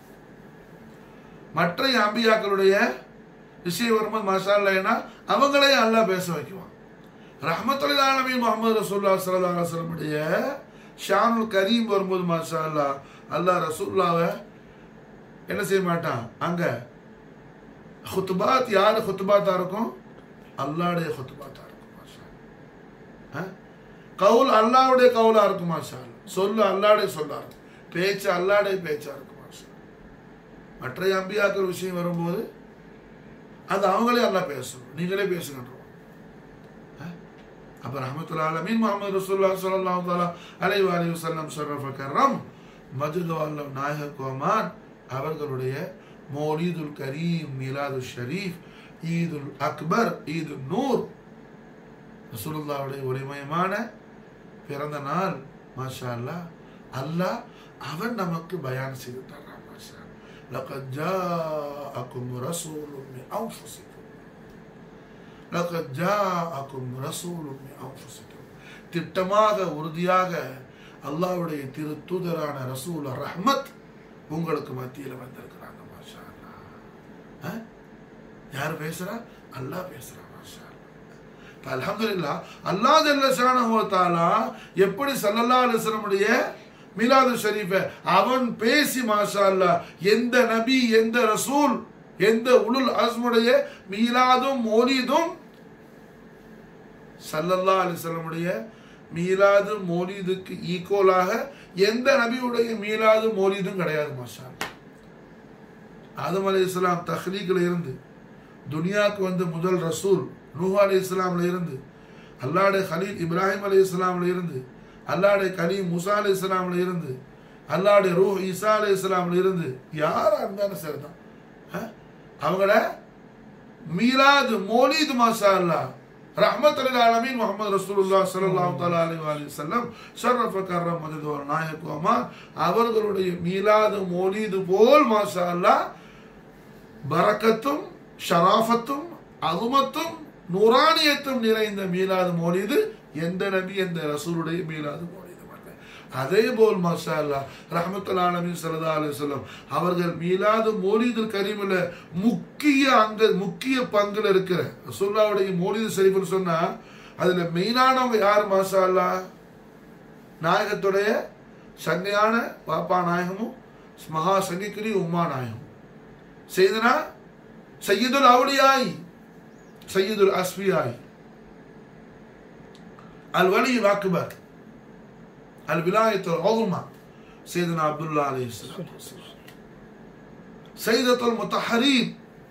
மற்றைய அம்பியாக்களுடைய விஷயம் வரும்போது மாஷா அல்லாஹ்னா அவங்களையும் அல்லாஹ் பேச வைக்குவான். ரஹ்மத்துல் ஆலமீன் முஹம்மது ரசூலுல்லாஹி ஸல்லல்லாஹு அலைஹி வஸல்லம் உடைய ஷானுல் கரீம் வரும்போது மாஷா அல்லாஹ் அல்லாஹ் ரசூலுல்லாஹ்வை என்ன செய்ய மாட்டான். அங்க குத்துபாத் யாரு குத்துபாத்தா இருக்கும்? அல்லாஹ்வுடைய குத்துபாத்தா இருக்கும். மாஷா அல்லாஹ் கவுல் அல்லாஹ்வுடைய கவுலா இருக்கும். மாஷா அல்லாஹ் சொல்லு அல்லாஹ்வுடைய சொல்லா இருக்கும். பேச்சு அல்லாஹ்வுடைய பேச்சா இருக்கும். மாஷா மற்ற அம்பியாக்கள் விஷயம் வரும்போது அது அவங்களே அல்லாஹ் பேசணும், நீங்களே பேசுங்கன்றோம். அப்ப ரஹ்மத்துல் ஆலமீன் முஹம்மது ரசூலுல்லாஹி ஸல்லல்லாஹு அலைஹி வஸல்லம் ஷரஃப கர்ரம் மஜ்து வல்ல நாயக கோமான் அவர்களுடைய மௌலிதுல் கரீம், மீலாது ஷரீஃப், ஈதுல் அக்பர், ஈதுல் நூர், ரசூலுல்லாஹ்வுடைய ஒளிமயமான பிறந்த நாள். மாஷா அல்லாஹ் அல்லாஹ் அவன் நமக்கு பயான் செய்து தர்றான். மாஷா லகத் ஜாஅக்கும் ரசூலுன் மின் அன்ஃபுசிக்கும் லகத் ஜாஅக்கும் ரசூலுன் மின் அன்ஃபுசிக்கும் திட்டமாக உறுதியாக அல்லாஹ்வுடைய திரு தூதரான ரசூல் ரஹ்மத் உங்களுக்கு மத்தியில் வந்திருக்கிறாங்க. மாஷா அல்லாஹ் யார் பேசுறா? அல்லாஹ் பேசுறா. மாஷா அல்லாஹ் அல்ஹம்துலில்லாஹ். அல்லாஹ் ஜல்ல ஷானஹு வ தஆலா எப்படி ஸல்லல்லாஹு அலைஹி வஸல்லம் உடைய மீலாது ஷரீஃபை அவன் பேசி மாஷா அல்லாஹ் எந்த நபி எந்த ரசூல் எந்த உலுல் அஸ்முடைய மீலாதும் மௌலிதும் ஸல்லல்லாஹு அலைஹி வஸல்லம் உடைய மீலாது மௌலிதுக்கு ஈக்குவலாக எந்த நபியுடைய மீலாது மௌலிதும் கிடையாது. மாஷா அல்லாஹ் ஆதம் அலைஹிஸ்ஸலாம் தஹ்லீக்ல இருந்து துனியாவுக்கு வந்த முதல் ரசூல் நூஹ் அலைஹிஸ்ஸலாம்ல இருந்து அல்லாஹ்வுடைய கலீல் இப்ராஹிம் அலைஹிஸ்ஸலாம்ல இருந்து அல்லாஹ்வுடைய கலீம் மூசா அலைஹிஸ்ஸலாம்ல இருந்து அல்லாஹ்வுடைய ரூஹ் ஈசா அலைஹிஸ்ஸலாம்ல இருந்து யாரா இருந்தாலும் சரிதான் அவங்கள மீலாது மௌலித் மாஷா அல்லாஹ் ரஹ்மத்துல் ஆலமீன் முஹம்மது ரசூலுல்லாஹி ஸல்லல்லாஹு அலைஹி வஸல்லம் ஷரஃப கர்ரம் மஜ்து நாயகமா அவர்களுடைய மீலாது மௌலித் போல் மாஷா அல்லாஹ் பரக்கத்தும் ஷராஃபத்தும் அஸமத்தும் நூரானியத்தும் நிறைந்த மீலாது மௌலித் எந்த நபி எந்த ரசூலுடைய மீலாது மௌலித் அல்ல. அதே போல் மாஷா அல்லாஹ் ரஹ்மத்துல் ஆலமீன் ஸல்லல்லாஹு அலைஹி வஸல்லம் அவர்கள் மீலாது மௌலிதுல் கரீம்ல முக்கிய அங்க முக்கிய பங்குல இருக்கிற ரசூலுல்லாஹ்வுடைய மௌலித் ஷரீஃப்னு சொன்னா அதுல மெயினானவங்க யார்? மாஷா அல்லாஹ் நாயகத்துடைய சங்கையான பாப்பா நாயகமும் மகா சங்கிக்குரிய உம்மா நாயகம் செய்தனா சையதுல் அவுலியாய் சையதுல் அஸ்பியாய் அல் வலியுல் அக்பர் அல் விலாயத்துல் உஸ்மா சையதுனா அப்துல்லா அலைஹிஸ்ஸலாம் சையதத்துல் முத்தஹரீன்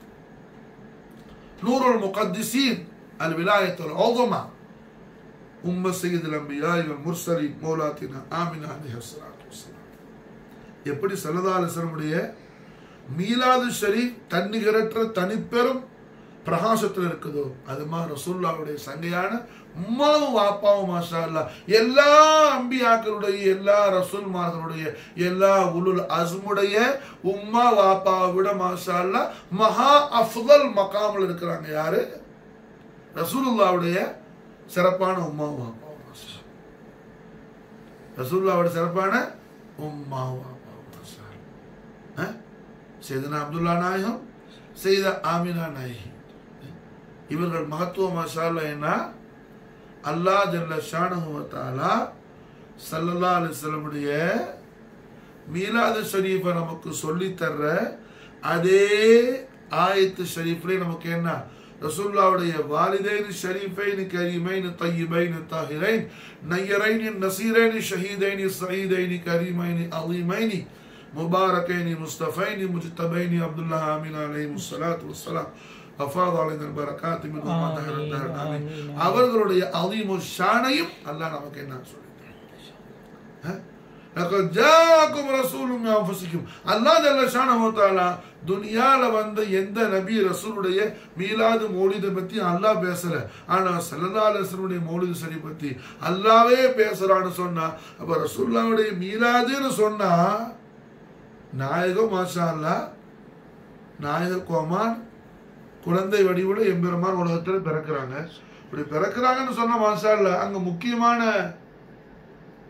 நூருல் முகத்திஸீன் அல் விலாயத்துல் உஸ்மா உம்ம சையதுல் அன்பியா வல் முர்சலீன் மௌலாத்தினா ஆமினா அலைஹிஸ்ஸலாத்து வஸ்ஸலாம். எப்படி ஸல்லல்லாஹு அலைஹி வஸல்லம் உடைய மீலாது ஷரீஃப் தன்னிகரற்ற தனிப்பெரும் பிரகாசத்தில் இருக்குதோ அது மாதிரி ரசூலுல்லாஹ்வுடைய சங்கையான உம்மாவும் வாப்பாவும் மாஷா அல்லாஹ் எல்லா அம்பியாக்களுடைய எல்லா ரசூல்மார்களுடைய எல்லா உலுல் அஸ்முடைய உம்மா வாப்பாவை விட மாஷா அல்லாஹ் மகா அஃதல் மகாமில் இருக்கிறாங்க. யாரு? ரசூலுல்லாஹ்வுடைய சிறப்பான உம்மாவும் வாப்பாவும் மாஷா ரசூலுல்லாஹ்வுடைய சிறப்பான உம்மாவும் வாப்பாவும் மாஷா அல்லாஹ். சையதுனா அப்துல்லா நாயகம், சையதா ஆமினா நாயகி இவர்கள் மகத்துவம் மாஷா அல்லாஹ். என்ன அல்லாஹ் ஜல்ல ஷானஹு வ தஆலா ஸல்லல்லாஹு அலைஹி வஸல்லம் உடைய மீலாது ஷரீஃபை நமக்கு சொல்லி தர்ற அதே ஆயத்து ஷரீஃப்ல நமக்கு என்ன ரசூலுல்லாஹ்வுடைய வாலிதைன் ஷரீஃபைன் கரீமைன் தய்யிபைன் தாஹிரைன் நய்யரைன் நஸீரைன் ஷஹீதைன் ஸஈதைன் கரீமைன் அஸீமைன் முபாரக்கைன் முஸ்தஃபைன் முஜ்தபைன் அப்துல்லாஹ் ஆமீன் அலைஹிஸ் ஸலாத்து வஸ்ஸலாம் அஃபாத அலைஹில் பரக்காத் மின் உம்மா தஹரத் தஹர் ஆமீன். அவர்களுடைய அஸீமு ஷானையும் அல்லாஹ் நமக்கு என்ன சொல்லிட்டான்? லகத் ஜாஅக்கும் ரசூலுன் மின் அன்ஃபுசிக்கும். அல்லாஹ் ஜல்ல ஷானஹு வ தஆலா துனியால வந்த எந்த நபி ரசூலுடைய மீலாது மௌலித பத்தி அல்லாஹ் பேசல. ஆனா ஸல்லல்லாஹு அலைஹி வஸல்லம் மௌலிது ஷரீஃப் பத்தி அல்லாஹ்வே பேசுறான்னு சொன்னா அப்ப ரசூலுல்லாஹ்வுடைய மீலாதுன்னு சொன்னா நாயகம் மாஷா அல்லாஹ் நாயக கோமான் குழந்தை வடிவுல எம்பெருமான் உலகத்தில் பிறக்கிறாங்க. இப்படி பிறக்கிறாங்கன்னு சொன்ன மாஷா அல்லாஹ் அங்க முக்கியமான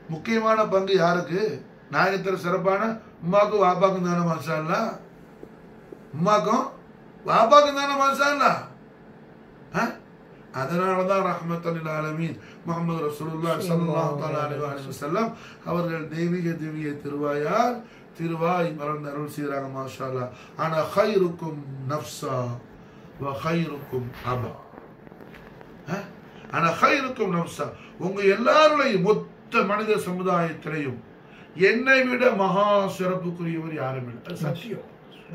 முக்கியமான பங்கு யாருக்கு? நாயகத்தில் சிறப்பான உம்மாக்கும் வாப்பாக்கும் தானே மாஷா அல்லாஹ். உம்மாக்கும் வாப்பாக்கும் தானே மாஷா அல்லாஹ். அதனாலதான் ரஹ்மத்துல் லில் ஆலமீன் முஹம்மது ரசூலுல்லாஹி ஸல்லல்லாஹு அலைஹி வஸல்லம் அவர்கள் தெய்வீக திவ்ய திருவாயால் திருவாய் மலர்ந்து அருள் செய்கிறாங்க மாஷா அல்லாஹ். அன கைருக்கும் நஃப்ஸா வ கைருக்கும் அபா. அன கைருக்கும் நஃப்ஸா, உங்க எல்லாருடைய மொத்த மனித சமுதாயத்திலையும் என்னை விட மகா சிறப்புக்குரியவர் யாரும் இல்லை. அது சத்தியம்.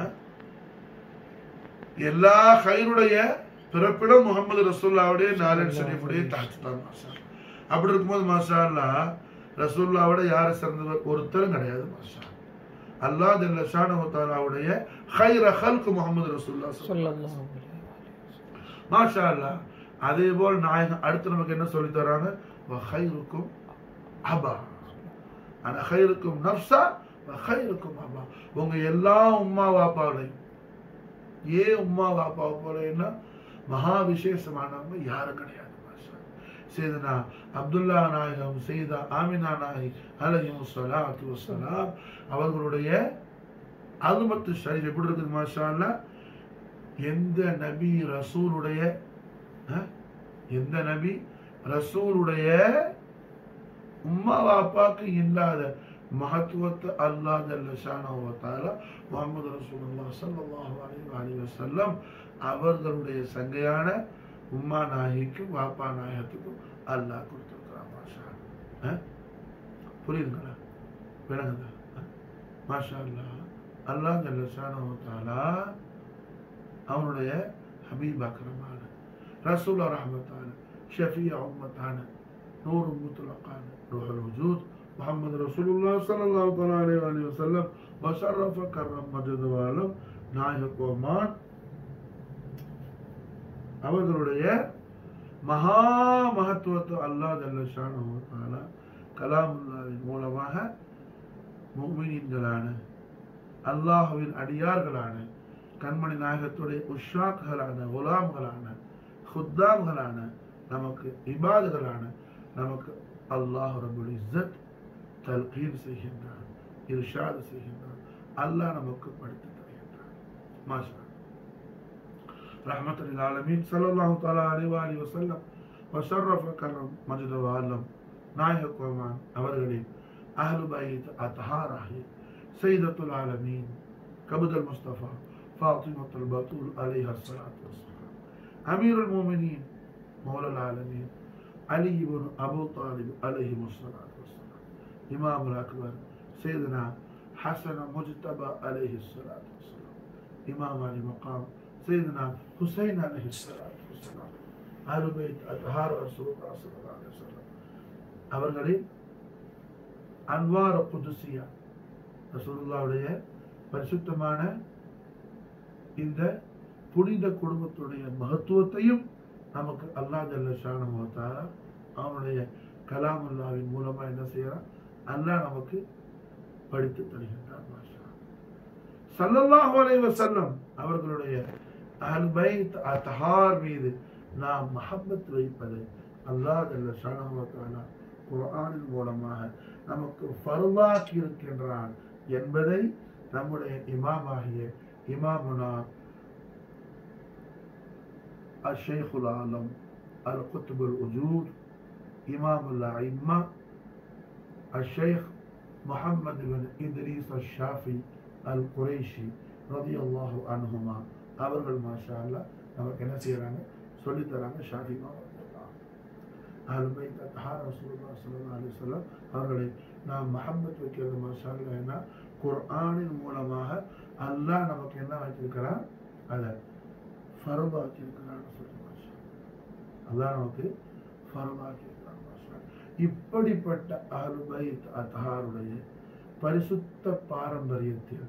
எல்லா கைருடைய பிறப்பிடம் முகமது ரசூல்லாவுடைய நாலன் ஷரீஃபுடைய தாட்சி தான் மாஷா. அப்படி இருக்கும்போது மாஷா அல்லாஹ் ரசூல்லாவோட யாரை சிறந்தவர்? ஒருத்தரும் கிடையாது மாஷா. அல்லாஹ் ஜல்ல ஷானஹு வ தஆலாவுடைய கைர ஹல்க் முஹம்மது ரசூலுல்லாஹ் ஸல்லல்லாஹு அலைஹி வஸல்லம் மாஷா அல்லாஹ். அதே போல் நாயகம் அடுத்து நமக்கு என்ன சொல்லி தராங்க? வ கைருக்கும் அபா, அன கைருக்கும் நஃப்ஸா வ கைருக்கும் அபா. உங்க எல்லா உம்மா வாப்பாவுடையும், ஏன் உம்மா வாப்பாவை போலன்னா மகா விசேஷமானவங்க யாரும் கிடையாது மாஷா. சையதுனா அப்துல்லா நாயகம், சையதா ஆமினா நாயகி அலைஹிமுஸ்ஸலாத்து வஸ்ஸலாம் அவர்களுடைய அலுமத்து ஷரீஃப் எப்படி இருக்குது மாஷா அல்லாஹ். எந்த நபி ரசூலுடைய எந்த நபி ரசூலுடைய உம்மா வாப்பாக்கு இல்லாத மகத்துவத்தை அல்லாஹ் ஜல்ல ஷானஹு வ தஆலா முஹம்மது ரசூலுல்லாஹ் ஸல்லல்லாஹு அலைஹி வஸல்லம் அவர்களுடைய சங்கையான உம்மா நாயகிக்கும் வாப்பா நாயகத்துக்கும் அல்லாஹ் கொடுத்திருக்கிறான் மாஷா அல்லாஹ். புரியுதுங்களா? விளங்குதா? மாஷா அல்லாஹ். அல்லாஹ் ஜல்ல ஷானஹு வ தஆலா அவனுடைய ஹபீப் அக்ரமான ரசூல் ரஹ்மத்தான ஷஃபியா உம்மத்தான நூறு முத்லகான ரூஹுல் வஜூத் முஹம்மது ரசூலுல்லாஹ் ஸல்லல்லாஹு அலைஹி வஸல்லம் வஷரஃப கர்ரம் மஜ்து வாலம் நாயகோமான் அவர்களுடைய மகா மகத்துவத்தை அல்லாஹ் ஜல்ல ஷானஹு வ தஆலா கலாமுல்லாஹின் மூலமாக முஃமினீன்களான அல்லாஹ்வின் அடியார்களான கண்மணி நாயகத்துடைய உஷாக்களான குலாம்களான குத்தாம்களான நமக்கு இபாதுகளான நமக்கு அல்லாஹ் ரப்புல் இஸ்ஸத் தல்கீன் செய்கின்றான், இர்ஷாத் செய்கின்றான். அல்லாஹ் நமக்கு படித்து தருகின்றான் மாஷா. ரஹ்மத்துல் லில் ஆலமீன் ஸல்லல்லாஹு தஆலா அலைஹி வஸல்லம் வஷரஃப கர்ரம் மஜ்து வஅலம் நாயகோமான் அவர்களின் அஹ்லுபைத் அத்ஹாராஹி சையதத்துல் ஆலமீன் கபுதல் முஸ்தஃபா ஃபாத்திமத்துல் பத்தூல் அலைஹா ஸலாத்து வஸ்ஸலாம் அமீருல் முஃமினீன் மௌலல் ஆலமீன் அலி இப்னு அபூ தாலிப் அலைஹிமுஸ் ஸலாத்து வஸ்ஸலாம் இமாமுல் அக்பர் சையதுனா ஹஸன் முஜ்தபா அலைஹிஸ் ஸலாத்து வஸ்ஸலாம் இமாம் அலி மகாம் சையதுனா ஹுசைன் அலைஹிஸ் ஸலாத்து வஸ்ஸலாம் அஹ்லுபைத் அத்ஹார் ரசூலுல்லாஹ் ஸல்லல்லாஹு அலைஹி வஸல்லம் அவர்களின் அன்வார் குதுசியா ரசூலுல்லாஹ்வுடைய பரிசுத்தமான இந்த புனித குடும்பத்துடைய மகத்துவத்தையும் நமக்கு அல்லாஹ் ஜல்ல ஷானஹு வ தஆலா அவனுடைய கலாமுல்லாவின் மூலமா என்ன செய்யறான்? அல்லாஹ் நமக்கு படித்து தருகின்றான் மாஷா. ஸல்லல்லாஹு அலைஹி வஸல்லம் அவர்களுடைய அஹ்லுபைத் அத்ஹார் மீது நாம் மஹப்பத் வைப்பது அல்லாஹ் ஜல்ல ஷானஹு வ தஆலா குர்ஆனின் மூலமாக நமக்கு ஃபர்தாக்கி இருக்கின்றான் என்பதை நம்முடைய இமாமாகிய இமாமுனா الشيخ العالم القطب الوجود إمام الأئمة الشيخ محمد بن إدريس الشافعي القريشي رضي الله عنهما அவர்கள் மாஷா அல்லாஹ் நமக்கு என்ன செய்யறாங்க? சொல்லி தராங்க. ஷாஃபி அஹ்லுபைத் அத்ஹார் ரசூலுல்லாஹ் ஸல்லல்லாஹு அலைஹி வஸல்லம் அவர்களை நாம் மஹப்பத் வைக்கிறது மாஷா அல்லாஹ். என்ன குர்ஆனின் மூலமாக அல்லாஹ் நமக்கு என்ன வைத்திருக்கிறான்? அதை ஃபர்தாக்கி இருக்கிறான்னு சொல்லி மாஷா அல்லாஹ் நமக்கு ஃபர்தாக்கி இருக்கிறான் மாஷா. இப்படிப்பட்ட அஹ்லுபைத் அத்ஹாருடைய பரிசுத்த பாரம்பரியத்தில்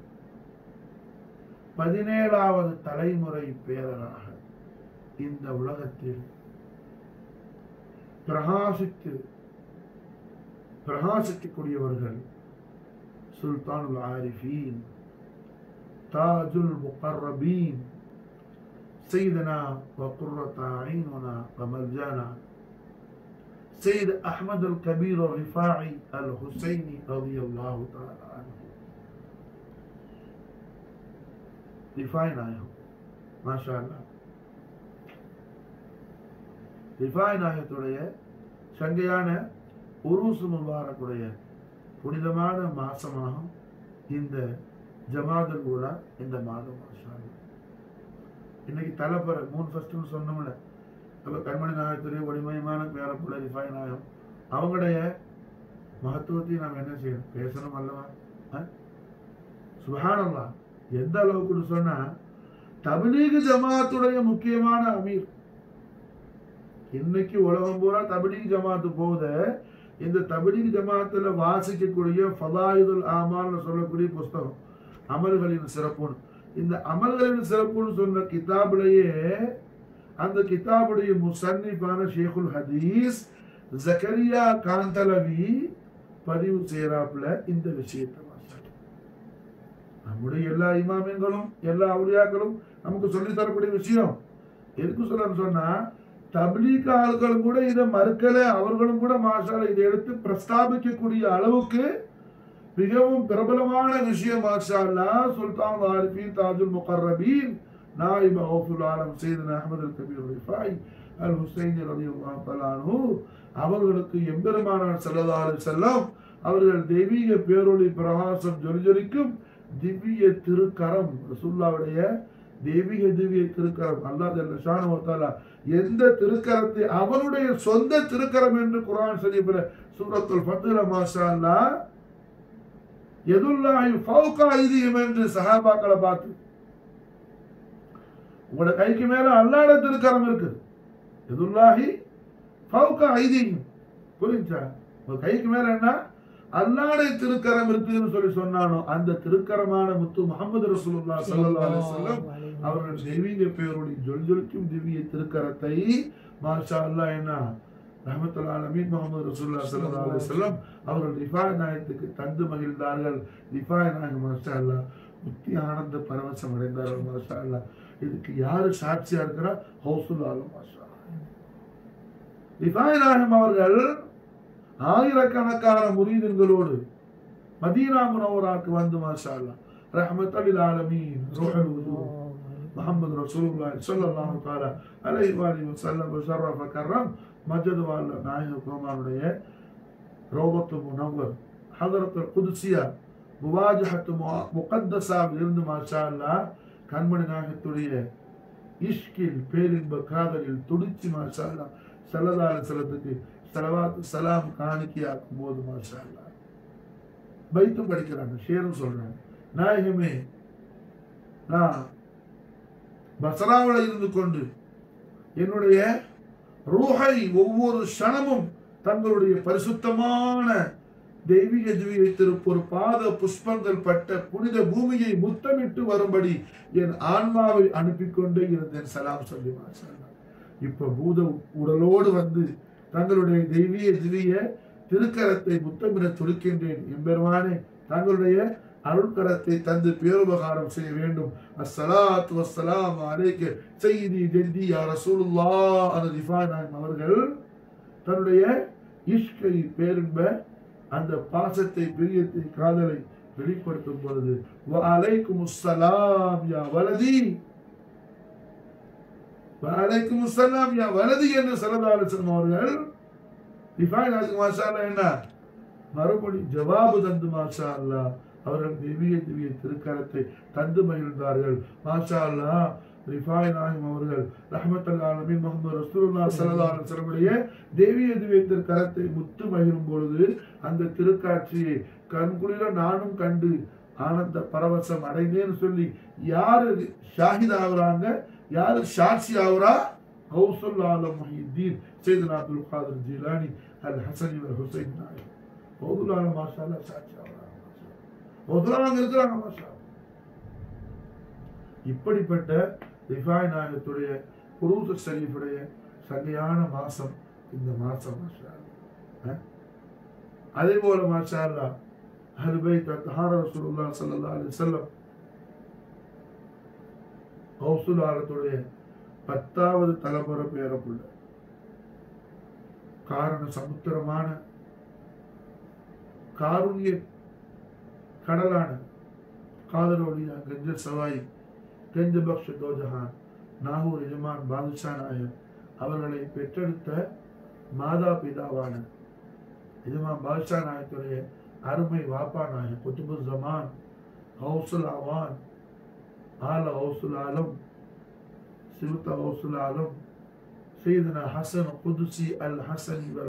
பதினேழாவது தலைமுறை பேரராக இந்த உலகத்தில் பிரகாசித்து பிரகாசிக்கக்கூடியவர்கள் சுல்தானுல் ஆரிஃபீன் தாஜுல் முகர்ரபீன் سيدنا وقرة عيننا وملجانا سيد أحمد الكبير الرفاعي الحسيني رضي الله تعالى عنه. رفاعي نايهم ما شاء الله. رفاعي நாயகத்துடைய சங்கையான உருஸ் முபாரக்குடைய புனிதமான மாசமாகும் இந்த ஜமாதுல் ஊலா இந்த மாதம். மாஷா அல்லாஹ். இன்னைக்கு தலைப்பற மூணு ஃபர்ஸ்ட்னு சொன்னோம்ல, அப்ப கண்மணி நாயகத்துடைய ஒளிமயமான பேரப்புள்ள ரிஃபாய் நாயகம் அவங்களுடைய மகத்துவத்தையும் நாம் என்ன செய்யணும், பேசணும் அல்லவா? சுப்ஹானல்லாஹ். எந்த அளவுக்கு சொன்னா தப்லீக் ஜமாத்துடைய முக்கியமான அமீர். இன்னைக்கு உலகம் பூரா தப்லீக் ஜமாத்து போகுது. இந்த தப்லீக் ஜமாத்துல வாசிக்கக்கூடிய ஃபதாயிலுல் ஆமால்னு சொல்லக்கூடிய புஸ்தகம் அமல்களின் சிறப்புன்னு, இந்த அமல்களின் சிறப்புன்னு சொன்ன கிதாபிலேயே அந்த கிதாபுடைய முசன்னிஃபான ஷேகுல் ஹதீஸ் ஜக்கரியா காந்தலவி பதிவு செய்யறாப்புல இந்த விஷயத்தை. நம்முடைய எல்லா இமாமியங்களும் எல்லா அவுலியாக்களும் நமக்கு சொல்லி தரக்கூடிய விஷயம். எதுக்கு சொல்ல சொன்னா தப்லீக் ஆள்களும் கூட இதை மறுக்கல, அவர்களும் கூட மாஷால இதை எடுத்து பிரஸ்தாபிக்கக்கூடிய அளவுக்கு மிகவும் பிரபலமான விஷயம். மாஷா அல்லாஹ் சுல்தான் ஆரிஃபீன் தாஜுல் முகர்ரபீன் நாயிப் கௌசுல் ஆலம் சையதுனா அஹ்மத் அல் கபீர் ரிஃபாய் அல் ஹுசைனி ரலியல்லாஹு தஆலா அன்ஹு அவர்களுக்கு எம்பெருமானார் ஸல்லல்லாஹு அலைஹி வஸல்லம் அவர்கள் தெய்வீக பேரொளி பிரகாசம் ஜொலிஜொலிக்கும் திவ்ய திருக்கரம், ரசூலுல்லாஹ்வுடைய தெய்வீக திவ்ய திருக்கரம். அல்லாஹ் ஜல்ல ஷானஹு வ தஆலா எந்த திருக்கரத்தை அவனுடைய சொந்த திருக்கரம் என்று குர்ஆன் ஷரீஃபில் சூரத்துல் ஃபத்ஹ்ல மாஷா அல்லாஹ் யதுல்லாஹி ஃபௌக ஐதிஹிம் என்று சஹாபாக்களை பார்த்து, உங்களோட கைக்கு மேல அல்லாஹ்வுடைய திருக்கரம் இருக்குது. யதுல்லாஹி ஃபௌக ஐதிஹிம், புரிஞ்சா? உங்க கைக்கு மேல என்ன அல்லாஹ்வுடைய திருக்கரம் இருக்குதுன்னு சொல்லி சொன்னானோ அந்த திருக்கரமான முத்து முஹம்மது ரசூலுல்லாஹ் ஸல்லல்லாஹு அலைஹி வஸல்லம் அவர்கள் தெய்வீக பேரொளி ஜொலிஜொலிக்கும் திவ்ய திருக்கரத்தை மாஷா அல்லாஹ் என்ன ரஹ்மத்துல் ஆலமீன் முஹம்மது ரசூலுல்லாஹ் ஸல்லல்லாஹு அலைஹி வஸல்லம் அவர்கள் ரிஃபாய் நாயகத்துக்கு தந்து மகிழ்ந்தார்கள். ரிஃபாய் நாயகம் மாஷா அல்லாஹ் முத்தி ஆனந்த பரவசம் அடைந்தார்கள். மாஷா அல்லாஹ். இதுக்கு யாரு சாட்சியா இருக்கிறா? கௌசுல் ஆலம் மாஷா அல்லாஹ். ரிஃபாய் நாயகம் அவர்கள் ஆயிரக்கணக்கான முரீதுகளோடு மதீனா முனவராக்கு வந்து மாஷா அல்லாஹ் ரஹ்மத்துல் ஆலமீன் ரூஹுல் முஹம்மது ரசூலுல்லாஹி ஸல்லல்லாஹு தஆலா அலைஹி வஸல்லம் ஷரஃப கர்ரம் மஜ்து வால நாயக கோமானுடைய ரோபத்து முனவர் ஹதரத்துல் குத்ஸியா முவாஜஹத்து முகத்தஸாவில் இருந்து மாஷா அல்லாஹ் கண்மணி நாயகத்துடைய இஷ்கில் பேரின்ப காதலில் துடிச்சு மாஷா அல்லாஹ் ஸல்லல்லாஹு அலைஹி வஸல்லத்துக்கு ஸலவாத் சலாம் காணிக்கையாக்கும் போது மாஷா அல்லாஹ் பைத்தும் படிக்கிறாங்க, ஷேரும் சொல்றாங்க. நாயகமே, நான் பஸ்ராவில் இருந்து கொண்டு என்னுடைய ரூஹை ஒவ்வொரு க்ஷணமும் தங்களுடைய பரிசுத்தமான தெய்வீக திவ்ய திருப்பொரு பாத புஷ்பங்கள் பட்ட புனித பூமியை முத்தமிட்டு வரும்படி என் ஆன்மாவை அனுப்பி கொண்டே இருந்தேன். சலாம் சொல்லி மாஷா அல்லாஹ். இப்ப பூத உடலோடு வந்து தங்களுடைய தெய்வீக திவ்ய திருக்கரத்தை முத்தமிட துடிக்கின்றேன். எம்பெருமானே, தங்களுடைய அருள்கரத்தை தந்து பேருபகாரம் செய்ய வேண்டும். அஸ்ஸலாத்து வஸ்ஸலாம் அலைக்க சய்யிதி ஜெத்தி யா ரசூலுல்லாஹ். அந்த ரிஃபாய் நாயகம் அவர்கள் தன்னுடைய இஷ்கை பேரின்ப அந்த பாசத்தை பிரியத்தை காதலை வெளிப்படுத்தும் பொழுது வ அலைக்குமுஸ்ஸலாம் யா வலதி வ அலைக்குமுஸ்ஸலாம் யா வலதி என்று ஸல்லல்லாஹு அலைஹி வஸல்லம் அவர்கள் ரிஃபாய் நாயகம் மாஷா அல்லாஹ் என்ன மறுபடி ஜவாபு தந்து மாஷா அல்லாஹ் அவர்கள் திவ்ய திவ்ய திருக்கரத்தை தந்து மகிழ்ந்தார்கள். மாஷா அல்லாஹ். ரிஃபாய் நாயகம் அவர்கள் ரஹ்மத்துல் ஆலமீன் முஹம்மது ரசூலுல்லாஹ் ஸல்லல்லாஹு அலைஹி வஸல்லம் தெய்வீக திவ்ய திருக்கரத்தை முத்து மகிழும் பொழுது அந்த திருக்காட்சியை கண்குளிர நானும் கண்டு ஆனந்த பரவசம் அடைந்தேன்னு சொல்லி யாரு ஷாஹித் ஆகுறாங்க, யாரு சாட்சி ஆகுறா? கௌசுல் ஆலம் முஹித்தீன் சையதுனா அப்துல் காதிர் ஜீலானி அல் ஹஸனி வல் ஹுசைன் நாயகம் கௌசுல் ஆலம் மாஷா அல்லாஹ் சாட்சி ஆகுறாங்க. இருக்கிறாங்க மாஷா. இப்படிப்பட்ட ரிஃபாய் நாயகத்துடைய குரூஸ் ஷரீஃபுடைய சங்கையான மாசம் இந்த மாசம் மாஷா அல்லாஹ். அதே போல மாஷா அல்லாஹ் அஹ்லுபைத் அத்ஹார ரசூலுல்லாஹ் ஸல்லல்லாஹு அலைஹி வஸல்லம் கௌசுல் ஆலத்துடைய பத்தாவது தலைமுறை பேரப்புள்ள காரண சமுத்திரமான காருண்ய கடலான காதலோடியா கஞ்ச சவாய் கஞ்ச பக்ஷ தோஜஹான் நாகூர் எஜமான் பாதுஷா நாயர் அவர்களை பெற்றெடுத்த மாதா பிதாவான எஜமான் பாதுஷா நாயத்துடைய அருமை வாப்பா நாயர் குத்துபு ஜமான் ஹவுசுல் அவான் ஆல ஹவுசுல் ஆலம் சிவத்த ஹவுசுல் ஆலம் சையதுனா ஹசன் குதுசி அல் ஹசனி